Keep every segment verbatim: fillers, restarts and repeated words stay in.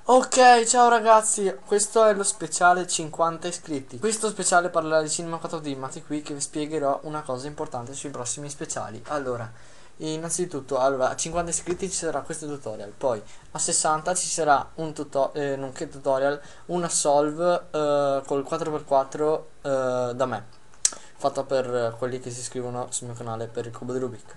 Ok, ciao ragazzi, questo è lo speciale cinquanta iscritti. Questo speciale parlerà di Cinema quattro D, ma è qui che vi spiegherò una cosa importante sui prossimi speciali. Allora, innanzitutto, allora, a cinquanta iscritti ci sarà questo tutorial, poi a sessanta ci sarà un tutorial, eh, nonché tutorial, una solve eh, col quattro per quattro eh, da me, fatta per quelli che si iscrivono sul mio canale per il cubo di Rubik.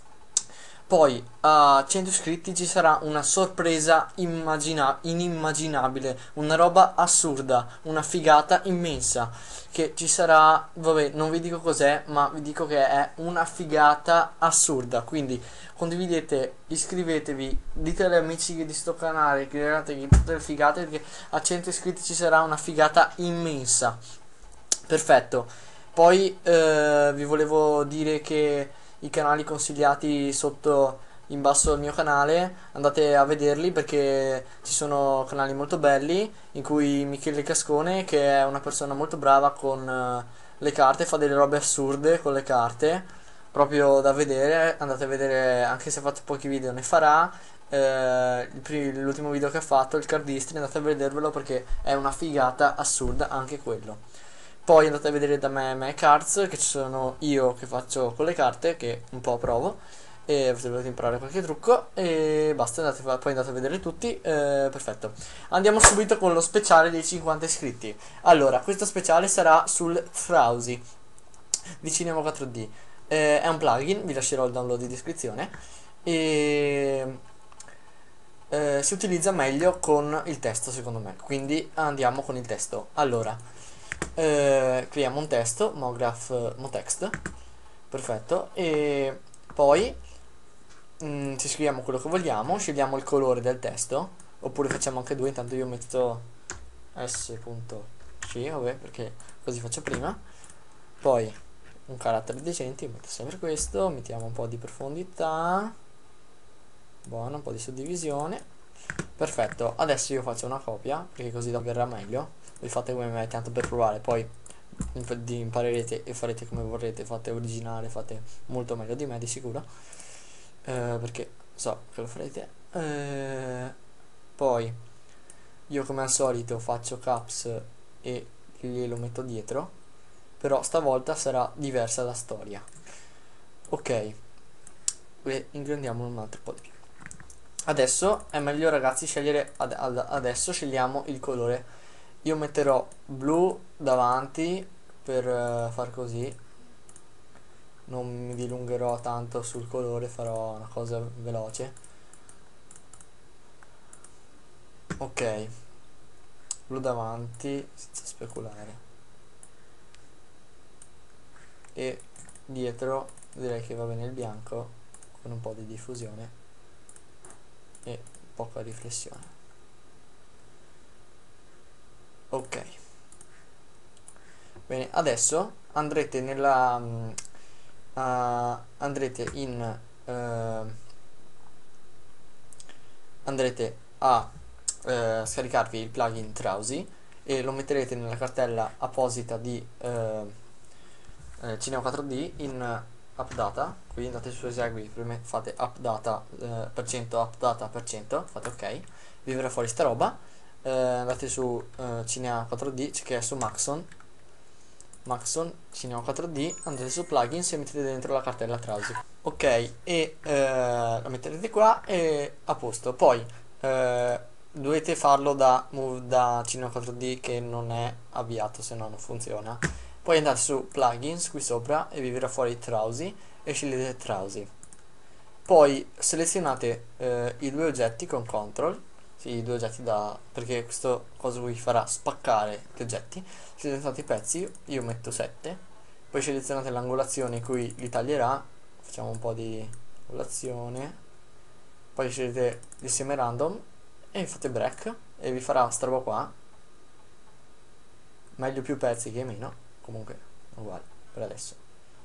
Poi a cento iscritti ci sarà una sorpresa immagina- inimmaginabile, una roba assurda, una figata immensa. Che ci sarà, vabbè, non vi dico cos'è, ma vi dico che è una figata assurda. Quindi condividete, iscrivetevi, dite agli amici di sto canale, createvi tutte le figate perché a cento iscritti ci sarà una figata immensa. Perfetto. Poi eh, vi volevo dire che i canali consigliati sotto in basso al mio canale andate a vederli perché ci sono canali molto belli in cui Michele Cascone, che è una persona molto brava con eh, le carte, fa delle robe assurde con le carte, proprio da vedere. Andate a vedere, anche se ha fatto pochi video ne farà. Eh, il pri- l'ultimo video che ha fatto, il cardistri, andate a vedervelo perché è una figata assurda anche quello. Poi andate a vedere da me me cards, che ci sono io che faccio con le carte, che un po' provo, e se volete imparare qualche trucco, e basta, andate, poi andate a vedere tutti, eh, perfetto. Andiamo subito con lo speciale dei cinquanta iscritti. Allora, questo speciale sarà sul Frowsy di Cinema quattro D. Eh, è un plugin, vi lascerò il download in descrizione, e eh, si utilizza meglio con il testo secondo me, quindi andiamo con il testo. Allora, eh, creiamo un testo, mograph motext, perfetto, e poi mm, ci scriviamo quello che vogliamo, scegliamo il colore del testo, oppure facciamo anche due, intanto io metto s.c, vabbè, perché così faccio prima, poi un carattere decente, io metto sempre questo, mettiamo un po' di profondità, buono, un po' di suddivisione. Perfetto, adesso io faccio una copia perché così da verrà meglio. Vi fate come me, tanto per provare, poi imp- di imparerete e farete come vorrete, fate originale, fate molto meglio di me di sicuro, eh, perché so che lo farete. Eh, poi io come al solito faccio caps e glielo metto dietro, però stavolta sarà diversa la storia. Ok, e ingrandiamo un altro po' di più. Adesso è meglio ragazzi scegliere ad- ad- adesso scegliamo il colore. Io metterò blu davanti per eh, far così. Non mi dilungherò tanto sul colore, farò una cosa veloce. Ok, blu davanti senza speculare. E dietro direi che va bene il bianco con un po' di diffusione e poca riflessione. Ok. Bene, adesso andrete nella mm, uh, andrete in uh, andrete a uh, scaricarvi il plugin Trowsy e lo metterete nella cartella apposita di uh, eh, Cinema quattro D in updata. Quindi andate su esegui, fate updata uh, per cento, updata per cento, fate ok, vi verrà fuori sta roba. Uh, andate su uh, Cinema quattro D che è su Maxon Maxon Cinema quattro D, andate su plugins e mettete dentro la cartella Trowsy. Ok, e eh, la metterete qua e a posto. Poi eh, dovete farlo da, move da Cinema quattro D che non è avviato, se no non funziona. Poi andate su plugins qui sopra e vi verrà fuori Trowsy e scegliete Trowsy. Poi selezionate eh, i due oggetti con control, sì, i due oggetti da, perché questo cosa vi farà spaccare gli oggetti. Selezionate i pezzi, io metto sette, poi selezionate l'angolazione in cui li taglierà, facciamo un po' di angolazione, poi scegliete l'insieme random e fate break e vi farà sta roba qua, meglio più pezzi che meno, comunque uguale per adesso.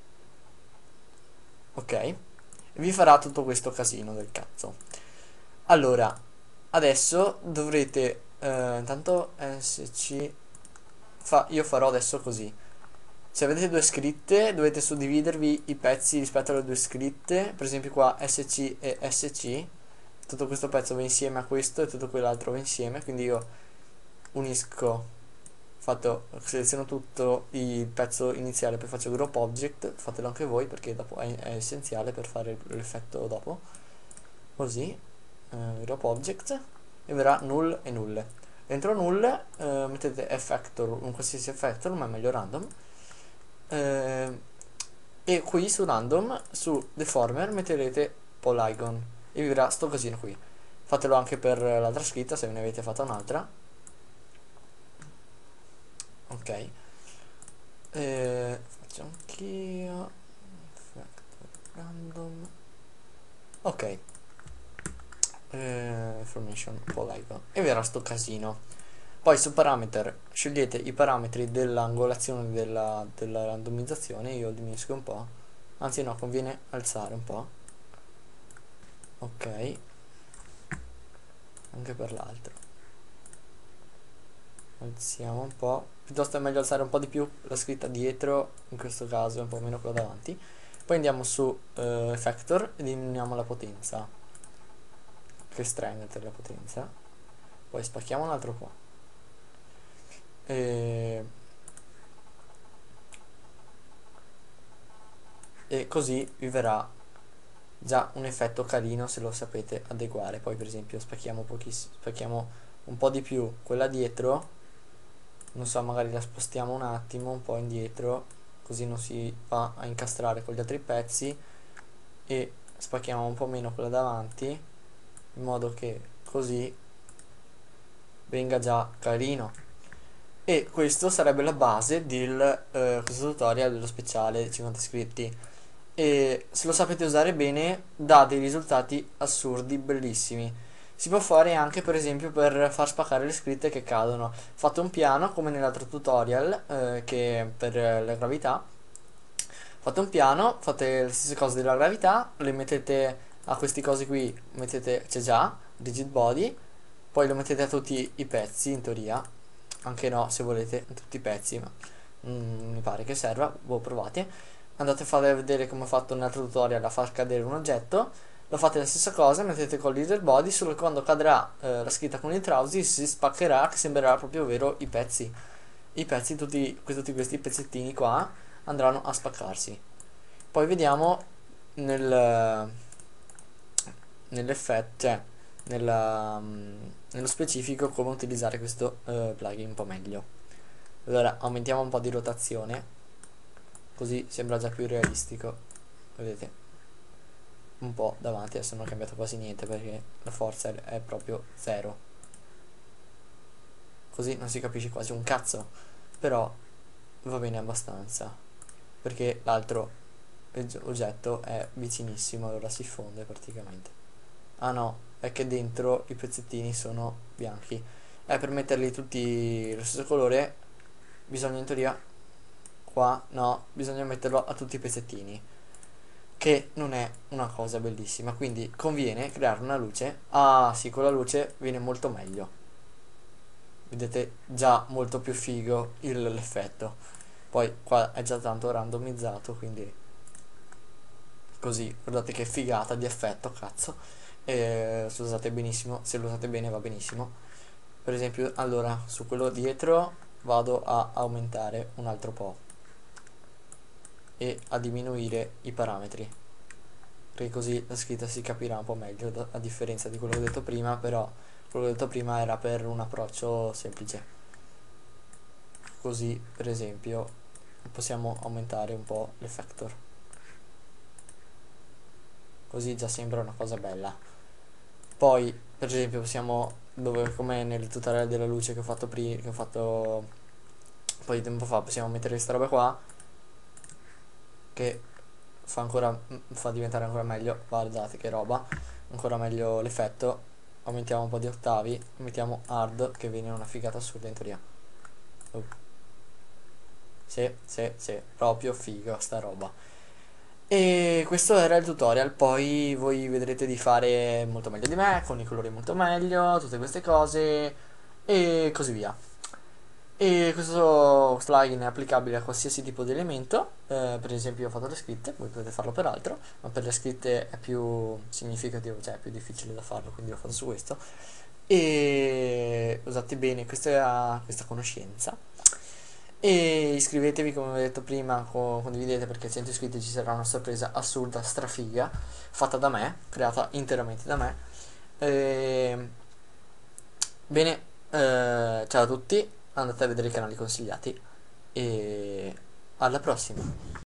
Ok, vi farà tutto questo casino del cazzo. Allora, adesso dovrete eh, intanto sc fa, io farò adesso così. Se avete due scritte dovete suddividervi i pezzi rispetto alle due scritte, per esempio qua sc e sc, tutto questo pezzo va insieme a questo e tutto quell'altro va insieme, quindi io unisco, fatto, seleziono tutto il pezzo iniziale, poi faccio group object, fatelo anche voi perché dopo è, è essenziale per fare l'effetto dopo, così, eh, group object, e verrà null e null. Dentro null eh, mettete effector, un qualsiasi effector, ma è meglio random, eh, e qui su random, su deformer, metterete polygon e vi verrà sto casino qui. Fatelo anche per l'altra scritta se ve ne avete fatta un'altra. Ok, eh, faccio anch'io effector random. Ok, eh, formation polygon e verrà sto casino. Poi su parameter scegliete i parametri dell'angolazione della, della randomizzazione. Io diminuisco un po', anzi no, conviene alzare un po'. Ok, anche per l'altro alziamo un po', piuttosto è meglio alzare un po' di più la scritta dietro, in questo caso un po' meno quella davanti. Poi andiamo su eh, effector e diminuiamo la potenza, restrained la potenza, poi spacchiamo un altro po'. E, e così vi verrà già un effetto carino se lo sapete adeguare. Poi per esempio spacchiamo pochissimo, spacchiamo un po' di più quella dietro, non so, magari la spostiamo un attimo un po' indietro, così non si va a incastrare con gli altri pezzi, e spacchiamo un po' meno quella davanti, in modo che così venga già carino. E questo sarebbe la base di eh, questo tutorial dello speciale cinquanta iscritti, e se lo sapete usare bene dà dei risultati assurdi, bellissimi. Si può fare anche per esempio per far spaccare le scritte che cadono. Fate un piano come nell'altro tutorial, eh, che per eh, la gravità. Fate un piano, fate le stesse cose della gravità, le mettete a questi cosi qui, mettete, c'è già, rigid body, poi lo mettete a tutti i pezzi in teoria, anche no se volete tutti i pezzi, ma mm, mi pare che serva, voi provate. Andate a fare vedere come ho fatto nell'altro tutorial a far cadere un oggetto, lo fate la stessa cosa, mettete con l'eater body, solo che quando cadrà eh, la scritta con il trausi si spaccherà, che sembrerà proprio vero i pezzi. I pezzi, tutti, tutti questi pezzettini qua andranno a spaccarsi. Poi vediamo nel, nell'effetto, cioè nella, nello specifico come utilizzare questo eh, plugin un po' meglio. Allora aumentiamo un po' di rotazione, così sembra già più realistico, vedete, un po' davanti. Adesso non ho cambiato quasi niente perché la forza è, è proprio zero, così non si capisce quasi un cazzo, però va bene abbastanza perché l'altro oggetto è vicinissimo, allora si fonde praticamente. Ah no, è che dentro i pezzettini sono bianchi, e per metterli tutti lo stesso colore bisogna in teoria, qua no, bisogna metterlo a tutti i pezzettini, che non è una cosa bellissima, quindi conviene creare una luce. Ah sì, con la luce viene molto meglio, vedete, già molto più figo l'effetto. Poi qua è già tanto randomizzato, quindi così guardate che figata di effetto, cazzo. E se lo usate benissimo, se lo usate bene va benissimo. Per esempio, allora su quello dietro vado a aumentare un altro po' e a diminuire i parametri, perché così la scritta si capirà un po' meglio, a differenza di quello che ho detto prima. Però quello che ho detto prima era per un approccio semplice. Così per esempio possiamo aumentare un po' l'effector, così già sembra una cosa bella. Poi per esempio possiamo, dove, come nel tutorial della luce che ho fatto prima, che ho fatto un po' di tempo fa, possiamo mettere questa roba qua che fa ancora, fa diventare ancora meglio, guardate che roba, ancora meglio l'effetto. Aumentiamo un po' di ottavi, mettiamo hard, che viene una figata assurda in teoria. uh. Sì, sì, sì, proprio figo sta roba. E questo era il tutorial, poi voi vedrete di fare molto meglio di me, con i colori molto meglio, tutte queste cose e così via. E questo plugin è applicabile a qualsiasi tipo di elemento, eh, per esempio io ho fatto le scritte, voi potete farlo per altro, ma per le scritte è più significativo, cioè è più difficile da farlo, quindi l'ho fatto su questo. E usate bene questa, questa conoscenza. E iscrivetevi come ho detto prima, co- condividete perché a cento iscritti ci sarà una sorpresa assurda, strafiga, fatta da me, creata interamente da me. E... Bene, eh, ciao a tutti, andate a vedere i canali consigliati e alla prossima.